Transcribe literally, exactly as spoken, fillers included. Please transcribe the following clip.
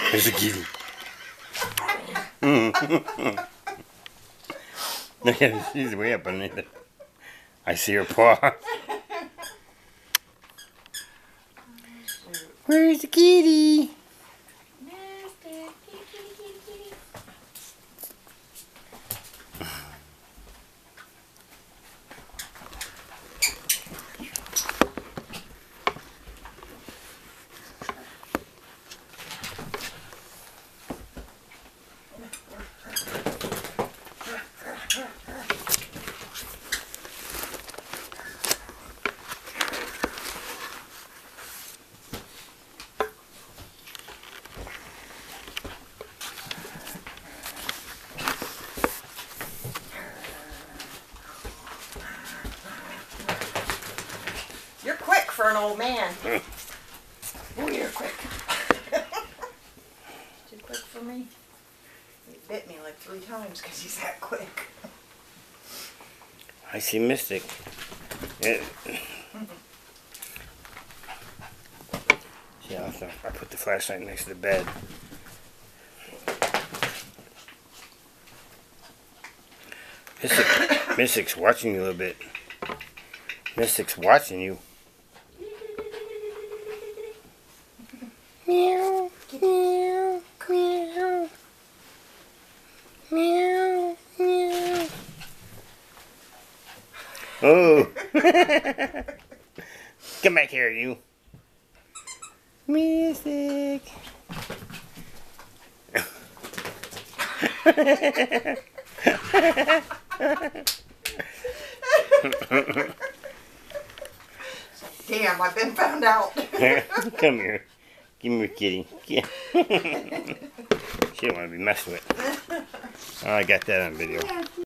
There's a kitty. Look at her, she's way up on it. I see her paw. Where's the kitty? You're quick for an old man. Oh, you're quick. Too quick for me. He bit me like three times because he's that quick. I see Mystic. It, yeah, I, thought I put the flashlight next to the bed. Mystic, Mystic's watching you a little bit. Mystic's watching you. Meow, meow, meow, meow, meow. Oh! Come back here, you. Mystic. Damn, I've been found out. Come here. Give me your kitty. Yeah. She don't want to be messed with. Oh, I got that on video.